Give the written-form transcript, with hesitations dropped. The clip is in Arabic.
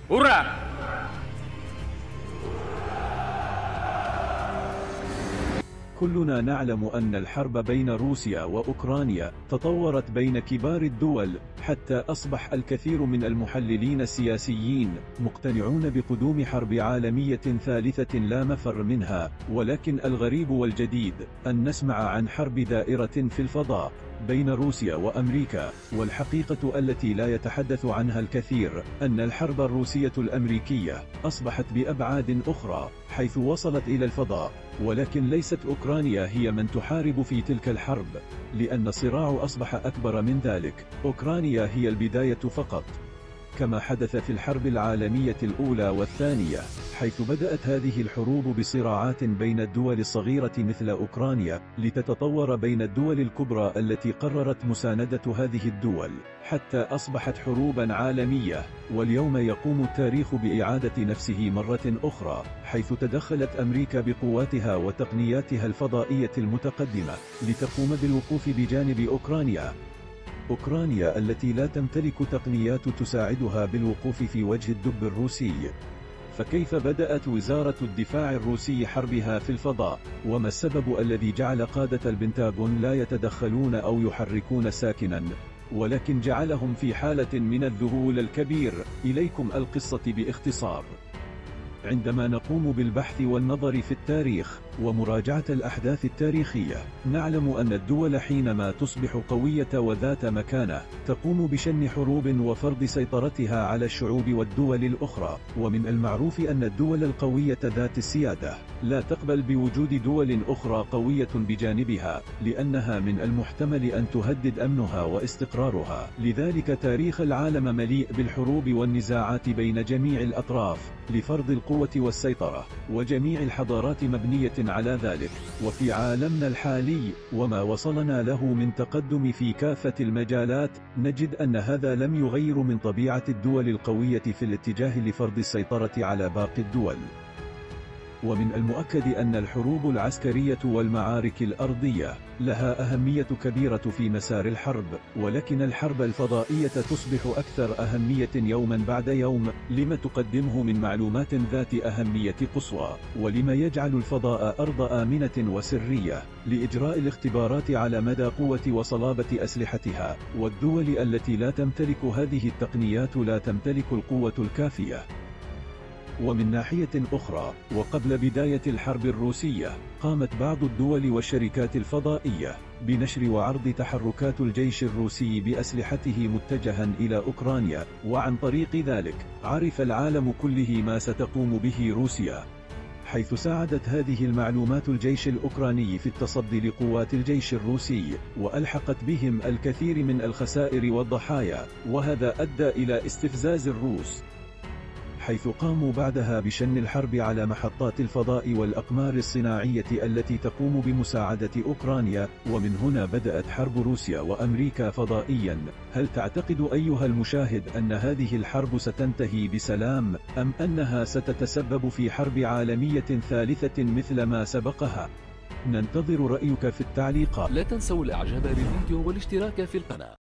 هورا! كلنا نعلم أن الحرب بين روسيا وأوكرانيا تطورت بين كبار الدول، حتى أصبح الكثير من المحللين السياسيين مقتنعون بقدوم حرب عالمية ثالثة لا مفر منها. ولكن الغريب والجديد أن نسمع عن حرب دائرة في الفضاء بين روسيا وأمريكا، والحقيقة التي لا يتحدث عنها الكثير أن الحرب الروسية الأمريكية أصبحت بأبعاد أخرى، حيث وصلت إلى الفضاء. ولكن ليست أوكرانيا هي من تحارب في تلك الحرب، لأن الصراع أصبح أكبر من ذلك. أوكرانيا هي البداية فقط، كما حدث في الحرب العالمية الأولى والثانية، حيث بدأت هذه الحروب بصراعات بين الدول الصغيرة مثل أوكرانيا، لتتطور بين الدول الكبرى التي قررت مساندة هذه الدول، حتى أصبحت حروبا عالمية. واليوم يقوم التاريخ بإعادة نفسه مرة أخرى، حيث تدخلت أمريكا بقواتها وتقنياتها الفضائية المتقدمة لتقوم بالوقوف بجانب أوكرانيا. أوكرانيا التي لا تمتلك تقنيات تساعدها بالوقوف في وجه الدب الروسي. فكيف بدأت وزارة الدفاع الروسي حربها في الفضاء؟ وما السبب الذي جعل قادة البنتاغون لا يتدخلون أو يحركون ساكنا، ولكن جعلهم في حالة من الذهول الكبير؟ إليكم القصة باختصار. عندما نقوم بالبحث والنظر في التاريخ ومراجعة الأحداث التاريخية، نعلم أن الدول حينما تصبح قوية وذات مكانة تقوم بشن حروب وفرض سيطرتها على الشعوب والدول الأخرى. ومن المعروف أن الدول القوية ذات السيادة لا تقبل بوجود دول أخرى قوية بجانبها، لأنها من المحتمل أن تهدد أمنها واستقرارها. لذلك تاريخ العالم مليء بالحروب والنزاعات بين جميع الأطراف لفرض القوة والسيطرة، وجميع الحضارات مبنية على ذلك. وفي عالمنا الحالي وما وصلنا له من تقدم في كافة المجالات، نجد أن هذا لم يغير من طبيعة الدول القوية في الاتجاه لفرض السيطرة على باقي الدول. ومن المؤكد أن الحروب العسكرية والمعارك الأرضية لها أهمية كبيرة في مسار الحرب، ولكن الحرب الفضائية تصبح أكثر أهمية يوما بعد يوم، لما تقدمه من معلومات ذات أهمية قصوى، ولما يجعل الفضاء أرض آمنة وسرية لإجراء الاختبارات على مدى قوة وصلابة أسلحتها. والدول التي لا تمتلك هذه التقنيات لا تمتلك القوة الكافية. ومن ناحية أخرى، وقبل بداية الحرب الروسية، قامت بعض الدول والشركات الفضائية بنشر وعرض تحركات الجيش الروسي بأسلحته متجها إلى أوكرانيا، وعن طريق ذلك عرف العالم كله ما ستقوم به روسيا، حيث ساعدت هذه المعلومات الجيش الأوكراني في التصدي لقوات الجيش الروسي، وألحقت بهم الكثير من الخسائر والضحايا. وهذا أدى إلى استفزاز الروس، حيث قاموا بعدها بشن الحرب على محطات الفضاء والأقمار الصناعية التي تقوم بمساعدة أوكرانيا. ومن هنا بدأت حرب روسيا وأمريكا فضائيا. هل تعتقد أيها المشاهد أن هذه الحرب ستنتهي بسلام، أم أنها ستتسبب في حرب عالمية ثالثة مثل ما سبقها؟ ننتظر رأيك في التعليقات. لا تنسوا الإعجاب بالفيديو والاشتراك في القناة.